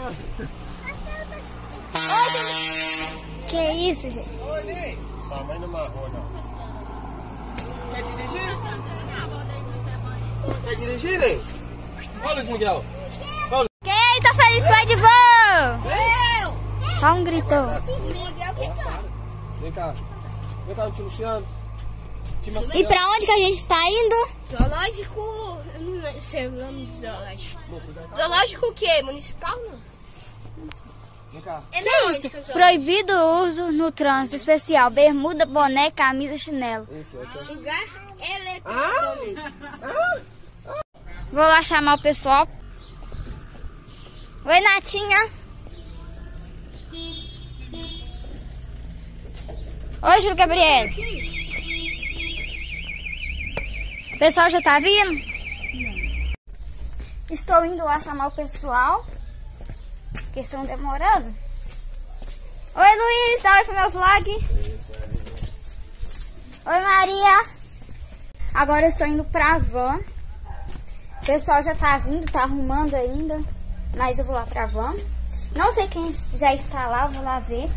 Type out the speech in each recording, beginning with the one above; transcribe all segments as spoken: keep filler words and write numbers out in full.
Oi, gente. Que isso, gente? Oi, Ney. Sua mãe não amarrou, não. Quer dirigir? Quer dirigir, Ney? Olha, Luiz Miguel. Olha. Quem tá feliz com o Edvan? Eu! Só um gritou. Miguel que tá. Vem cá. Vem cá, tio Luciano. E pra onde que a gente está indo? Zoológico. Não sei o nome do zoológico. Zoológico o quê? Municipal? Não. Vem cá. É Que não, isso? onde que eu Proibido o uso no trânsito especial. Bermuda, boné, camisa, chinelo. Lugar eletrônico. Vou lá chamar o pessoal. Oi, Natinha. Oi, Júlio Gabriel. O pessoal já tá vindo? Estou indo lá chamar o pessoal. Que estão demorando. Oi, Luiz. Dá oi pro meu vlog. Oi, Maria. Agora eu estou indo pra van. O pessoal já tá vindo, tá arrumando ainda. Mas eu vou lá pra van. Não sei quem já está lá, vou lá ver.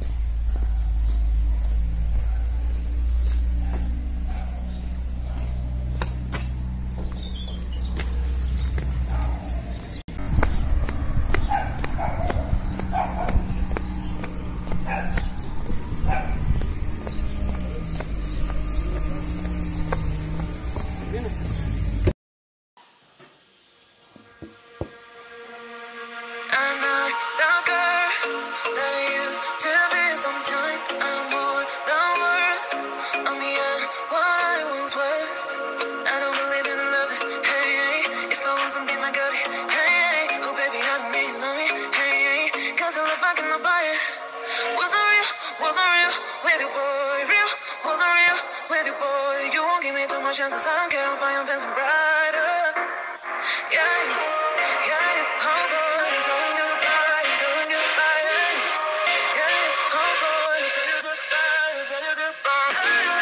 Chances I don't care if I am feeling brighter. Yeah, yeah, oh boy, I'm telling you goodbye, I'm telling you goodbye. Yeah, oh boy, I'm telling you goodbye, I'm telling you goodbye.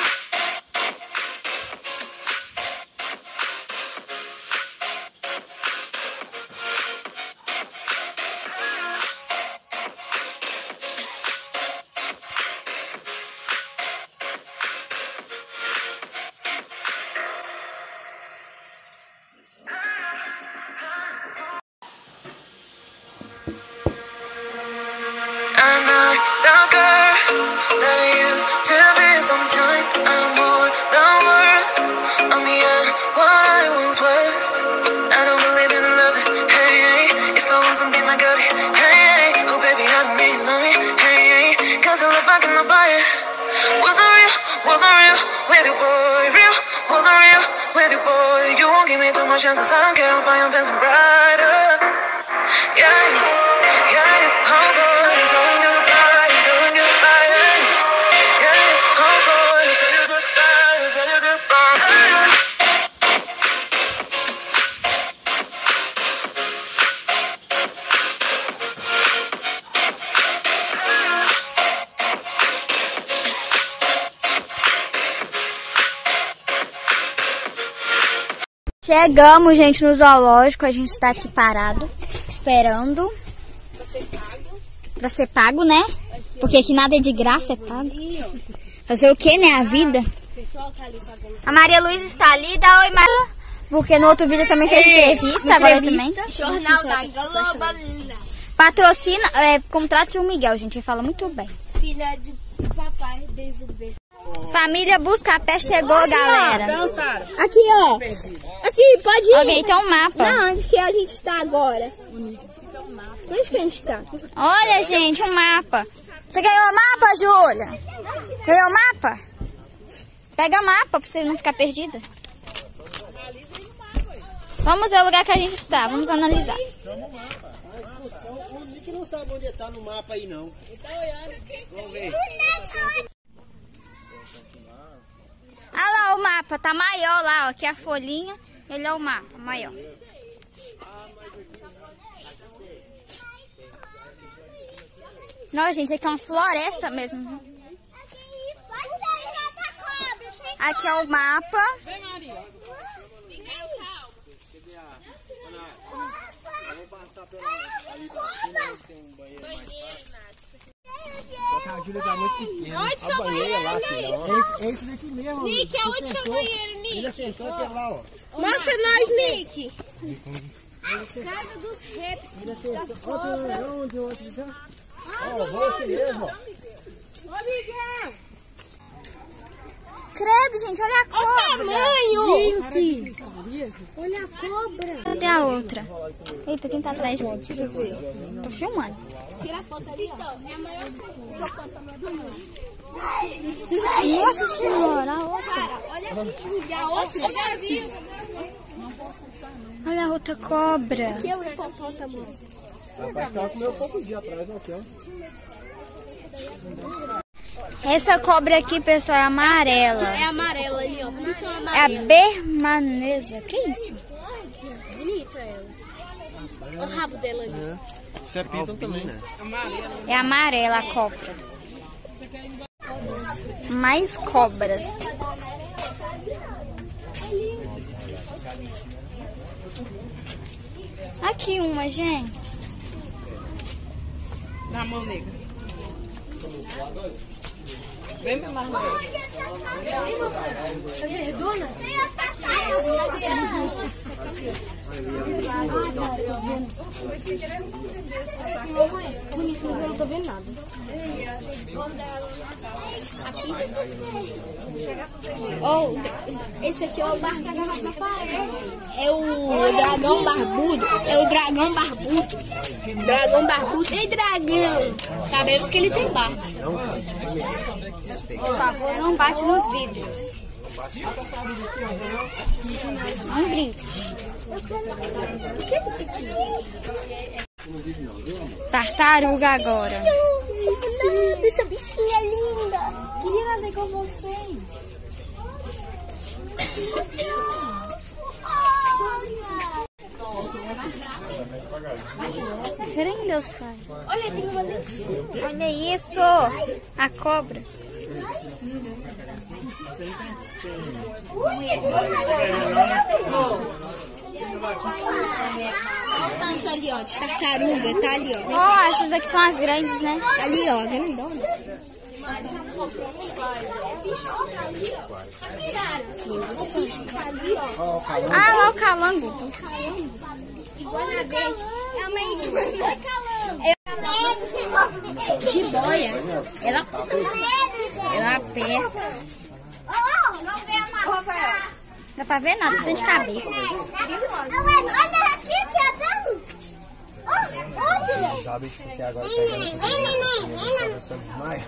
Chances I don't care if I am feeling brighter. Yeah, yeah, oh boy, I'm telling you goodbye, I'm telling you goodbye. Yeah, oh boy, I'm telling you goodbye, I'm telling you goodbye. Chegamos, gente, no zoológico. A gente está aqui parado, esperando. Pra ser pago. Pra ser pago, né? Porque aqui nada é de graça, é pago. Fazer o que, né? A vida. A Maria Luísa está ali. Dá oi, Maria. Porque no outro vídeo também fez entrevista. Agora também. Jornal da Globo. Patrocina, é, contrato de um Miguel, gente. Ele fala muito bem. Filha de papai desde o berço. Família Buscapé chegou, galera. Aqui, ó. Aqui, pode ir. Ok, tem um mapa. Não, onde que a gente tá agora? Onde que a gente tá? Olha, gente, um mapa. Você ganhou o mapa, Júlia? Ganhou o mapa? Pega o mapa pra você não ficar perdida. Vamos ver o lugar que a gente está. Vamos analisar. O Nick não sabe onde tá no mapa aí, não. Ele tá olhando. Vamos ver. Ah lá o mapa, tá maior lá, ó. Aqui a folhinha, ele é o mapa, maior. Nossa, gente, aqui é uma floresta mesmo. Aqui é o mapa. Ali pra cima tem um banheiro mais fácil. Só que a Júlia tá muito pequena. Onde que é o banheiro lá, banheiro, filha. Esse, esse daqui mesmo. Nick, aonde que é o banheiro, Nick? Ele acertou até lá, ó. Mostra nós, Nick. Casa dos répteis. Ele acertou. Olha onde o outro já. Ó, volta mesmo, ó. Ô, Miguel. Credo, gente, olha a cobra. Tamanho. Olha a cobra. Cadê a outra? Eita, quem tá atrás de mim? Deixa eu ver. Tô filmando. Tira a foto ali, ó. É a maior do mundo. Nossa senhora, a outra. Olha a outra. Eu já vi. Olha a outra cobra. Que é o hipopótamo. Rapaz, tava comendo poucos dias atrás, ó. Essa cobra aqui, pessoal, é amarela. É amarela ali, ó. É a bermanesa. Que isso? Bonita ela. Olha o rabo dela ali. Isso é piton também, né? É amarela a cobra. Mais cobras. Aqui uma, gente. Na mão, nega. Vem pra mais longe. A verdona? Eu não tô vendo nada. Oh, esse aqui é o barco que agarra na parede. É o dragão barbudo. É o dragão barbudo. Dragão barbudo e dragão. Sabemos que ele tem barco. Por favor, não bate nos vidros. Não brinque. O que é isso aqui? Tartaruga agora. Nada, essa bichinha linda. Queria nada com vocês. Fé em Deus, pai. Olha, tem uma ali. Olha isso. A cobra. Olha o tanto ali, ó, de tartaruga, tá ali, ó. Ó, essas aqui são as grandes, né? Ali, ó, grandona. Ah, lá o calango. Iguana verde. É uma iguana calango. Jiboia. Ela ela aperta. Dá pra ver nada, frente de cabeça. Olha aqui, que é dano. Olha. Sabe que se você agora pegar essa criança, você desmaia.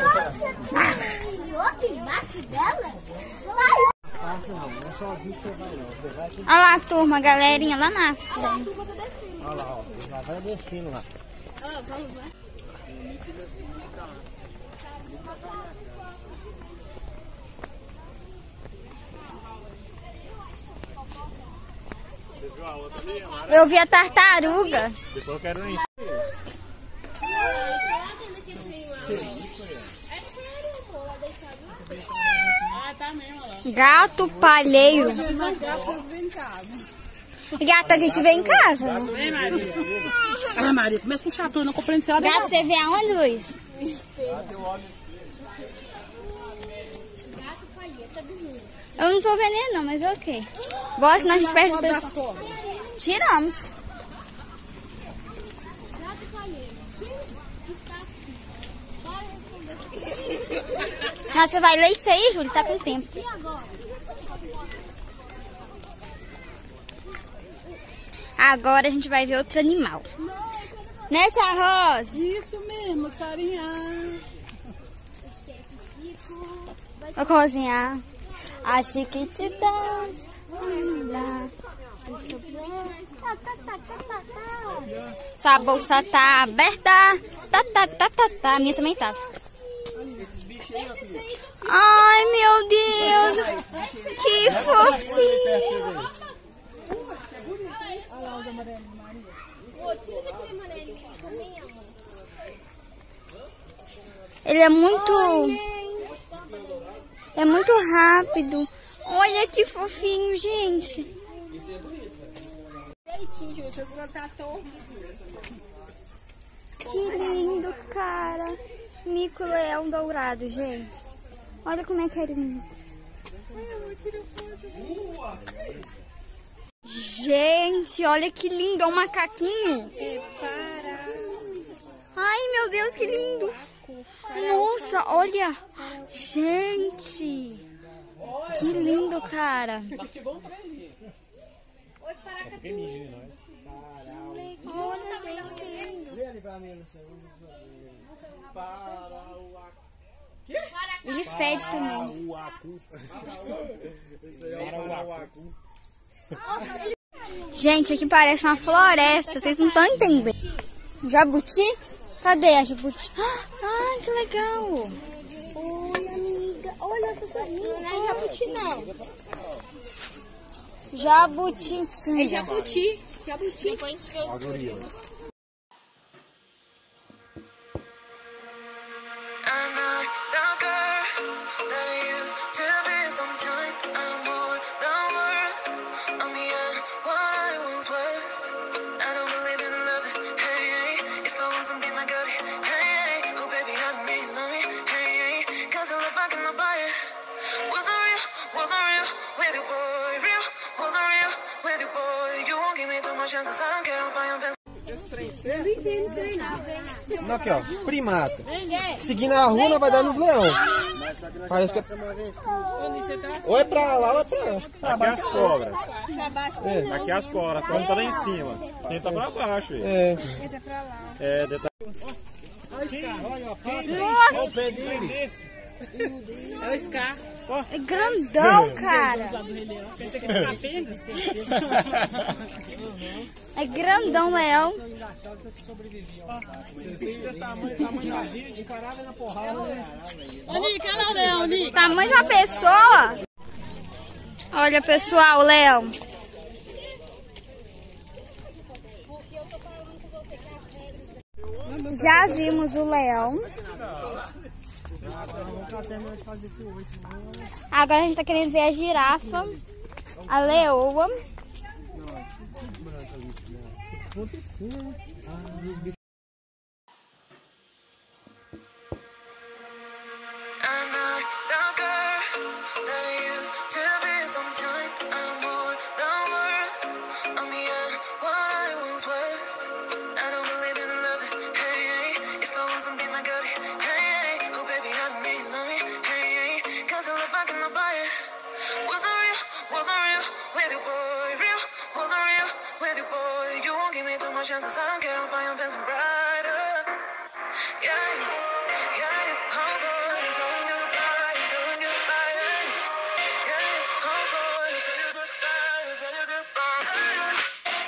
Olha lá a turma, a galerinha lá na frente. Olha lá, ó. Já vai descendo lá. Eu vi a tartaruga. Depois eu quero isso. Gato palheiro. Gato a gente vê em casa. Vem, Maria. Ah, Maria, começa com chato, eu não compreendo se ela Gato você vê aonde, Luiz? Eu não tô vendo ele não, mas ok. Bora que nós desperte o pessoal. Tiramos. Nossa, você vai ler isso aí, Júlio? Tá com tempo. Agora a gente vai ver outro animal. Né, tia Rosa? Isso mesmo, carinha. Vou cozinhar. As chiquititas. Sua bolsa tá aberta. Tá, tá, tá, tá, tá. A minha também tava. Ai, meu Deus. Que fofinho. Ele é muito... É muito rápido. Olha que fofinho, gente. leitinho, gente. Você não tá tão... Que lindo, cara. Mico-leão dourado, gente. Olha como é que é lindo. Gente, olha que lindo. É um macaquinho. Ai, meu Deus, que lindo. Nossa, olha. Gente. Que lindo, cara. Olha, gente, que lindo. Ele fede também. Gente, aqui parece uma floresta. Vocês não estão entendendo. Jabuti? Cadê a jabuti? Ai, que legal. Oi, amiga. Olha essa passarinho. Não é jabuti, não. Jabuti. É jabuti. Jabuti. I'm not the girl that I used to be. Sometimes I'm more than words. I'm beyond what I once was. I don't believe in love. Hey, hey. If I want something, I got it. Hey, hey. Oh, baby, I don't need love me. Hey, hey. Cause I love I cannot buy it. Wasn't real, wasn't real with you, boy. Real, wasn't real with you, boy. You won't give me too much chances. I don't care if I am fence. Não, aqui, ó, primata. Seguindo a rua, nós vai dar nos leões. Parece que é... Ou é pra lá ou é pra lá. Aqui é as cobras. É. Aqui é as cobras. A cobra tá lá em cima. Tenta pra baixo. Aí. É. É, deta... Nossa, É o Scar. é grandão, cara. É grandão, leão. Tamanho de uma pessoa. Olha, pessoal, o leão. Já vimos o leão. Agora a gente tá querendo ver a girafa, a leoa. I'm not the girl that I used to be. Sometimes I'm more than words. I'm beyond what I once was. I don't believe in love. Hey, hey. If I want something, I got it. Hey, hey. Oh, baby, I don't need love me. Hey, hey. Cause I love I cannot buy it. Wasn't real, wasn't real with you, boy. Real, wasn't real with you, boy. You won't give me too much chances. I don't care if I am fencing brighter. Yeah, yeah, yeah. Oh, boy, I'm telling you goodbye, I'm telling you goodbye. Yeah, yeah. Oh, boy, I'm telling you goodbye, I'm telling you goodbye.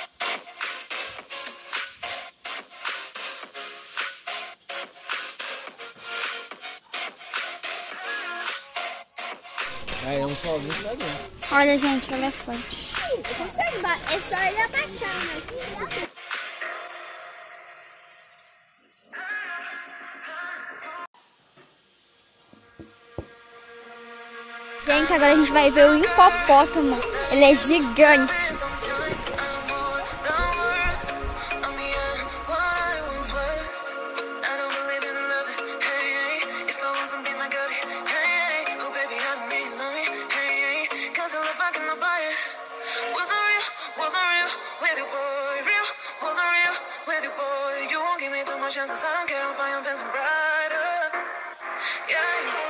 É, um sozinho sai bem. Olha, gente, o elefante. Consegue ba- É só ele abaixar, mas... Gente, agora a gente vai ver o hipopótamo. Ele é gigante. Sometimes I'm more than words. I'm beyond what I once was. I don't believe in love. Hey, hey. If I want something, I got it. Hey, hey. Oh, baby, I don't need love me. Hey, hey. Cause I love I cannot buy it. Wasn't real, wasn't real with you, boy. Real, wasn't real with you, boy. You won't give me too much chances. I don't care if I am fencing brighter. Yeah.